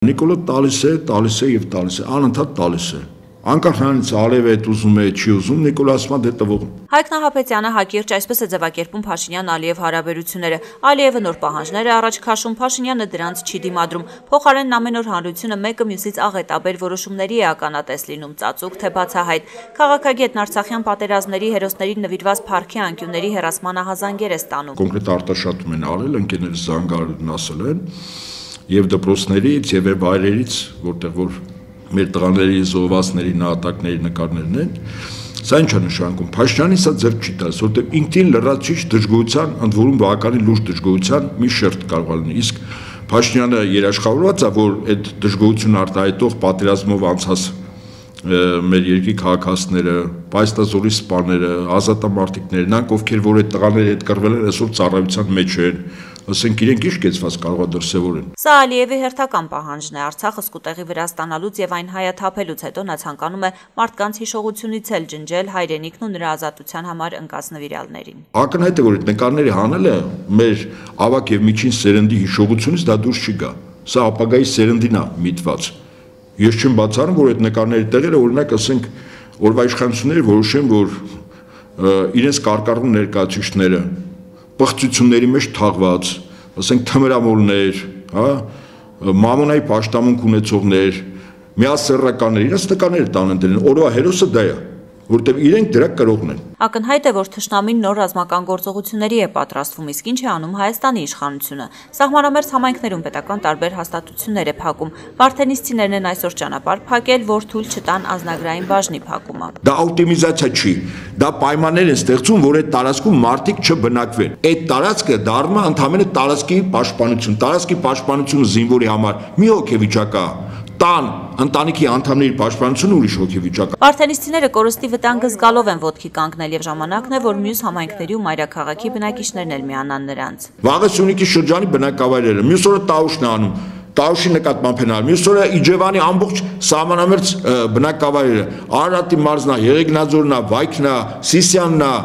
Նիկոլը տալիս է եւ տալիս է, անընդհատ տալիս է։ Անկախ նրանից Ալիևը այդ ուզում է, չի ուզում, Նիկոլը ասում է դե տվող։ Հայկ Նահապետյանը հակիրճ այսպես է ձևակերպում Փաշինյան-Ալիև հարաբերությունները։ Ալիևը նոր պահանջներ է առաջ քաշում, Փաշինյանը դրանց չի դիմադրում։ Փոխարենն ամեն օր հանրությունը մեկը մյուսից աղետաբեր որոշումների է ականատես լինում, ծածուկ թե բացահայտ։ Քաղաքագետն Արցախյան պատերազմների հերոսներին նվիրված փառքի անկյունների հեռացման ահազանգեր է ստանում։ Կոնկրետ արտաշատում են արել, ընկերներ զանգարն ասել են, եւ դպրոցներից եւ վայրերից, որտեղ որ մեր տղաների զոհվածների նահատակների նկարներն են, սա ինչ է նշանակում, Փաշինյանը սա ձեռք չի տալիս, որտեղ ինքնին լրացիչ դժգոհության, ընդ որում բավականին լուրջ դժգոհության մի շերտ կարող է լինել, իսկ Փաշինյանը երաշխավորված է, որ այդ դժգոհությունը արտահայտող պատերազմով անցած մեր երկրի քաղաքացիները, պայստազորի սպաները, ազատամարտիկները, նրանք ովքեր որ այդ տղաների հետ կռվել են, այսօր ծառայության մեջ են, ասենք իրենք ինչ կեցված կարող է դրսևորեն։ Սա Ալիևի հերթական պահանջն է, Արցախը սկուտեղի վրա ստանալուց եւ այն հայաթափելուց հետո նա ցանկանում է մարդկանց հիշողությունից էլ ջնջել հայրենիքն ու նրա ազատության համար ընկած նվիրյալներին։ Ակնհայտ է, որ այդ նկարները հանելը մեր ավակ եւ միջին սերնդի հիշողությունից դա դուրս չի գա։ Սա ապագայի սերնդին է միտված։ Ես չեմ բացառում, որ այդ նկարների տեղերը օրինակ ասենք օրվա իշխանությունները որոշեն, որ իրենց կարկառուն ներկայացուցիչները պղծությունների մեջ թաղված, ասենք թմրամոլներ, հա, մամոնայի պաշտամունք ունեցողներ, միասեռականներ, իրենց նկարները տանեն դրեն, օրվա հերոսը դա է, որտեղ իրենք դրա կրողն են։ Ակնհայտ է, որ թշնամին նոր ռազմական գործողությունների է պատրաստվում, իսկ ինչ է անում Հայաստանի իշխանությունը։ Սահմանամերձ համայնքներում պետական տարբեր հաստատություններ է փակում։ Վարդենիսցիներն են այսօր ճանապարհ փակել, որ թույլ չտան ազնագրային բաժնի փակումը։ Դա օպտիմիզացիա չի, դա պայմաններ են ստեղծում, որ այդ տարածքում մարդիկ չբնակվեն։ Այդ տարածքը դառնում է ընդհանրապես տարածքի պաշտպանություն, տարածքի պաշտպանությունը զինվորի համար մի հոգեվիճակ է։ Տան ընտանիքի անդամների պաշտպանությունը ուրիշ հոգեվիճակ։ Վարդենիսցիները կորստի վտանգը զգալով են ոտքի կանգնել եւ ժամանակն է, որ մյուս համայնքների ու մայրաքաղաքի բնակիչներն էլ միանան նրանց։ Վաղը Սյունիքի շրջանի բնակավայրերը, մյուս օրը Տաուշն է անում, Տաուշի նկատմամբ են անում, մյուս օրը Իջևանի ամբողջ սահմանամերձ բնակավայրերը, Արարատի մարզն է, Եղեգնաձորն է, Վայքն է, Սիսյանն է։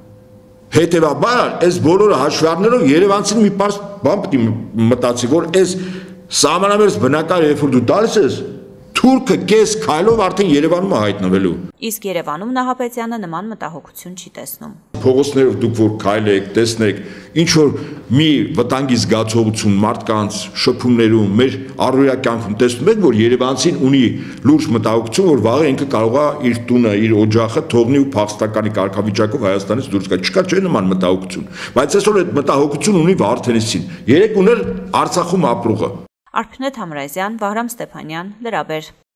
Հետևաբար այս բոլորը հաշվի առնելով երևանցին մի բան պետք է մտածի, որ այս սահմանամերձ բնակարը երբ որ դու տալիս ես, թուրքը կես քայլով արդեն Երևանում է հայտնվելու։ Իսկ Երևանում Նահապետյանը նման մտահոգություն չի տեսնում։ Փողոցներով դուք որ քայլեք, տեսնեք, ինչ որ մի վտանգի զգացողություն մարդկանց շփումներում, մեր առօրյա կյանքում տեսնում եք, որ երևանցին ունի լուրջ մտահոգություն, որ վաղը ինքը կարող է իր տունը, իր օջախը թողնի ու փախստականի կարգավիճակով Հայաստանից դուրս գա։ Չկա չէ նման մտահոգություն, բայց այսօր այդ մտահոգություն ունի Վարդենիսցին։ Երեք ուներ Արցախում ապրողը։ Արփնետ Համրազյան, Վահրամ Ստեփանյան, Լրաբեր։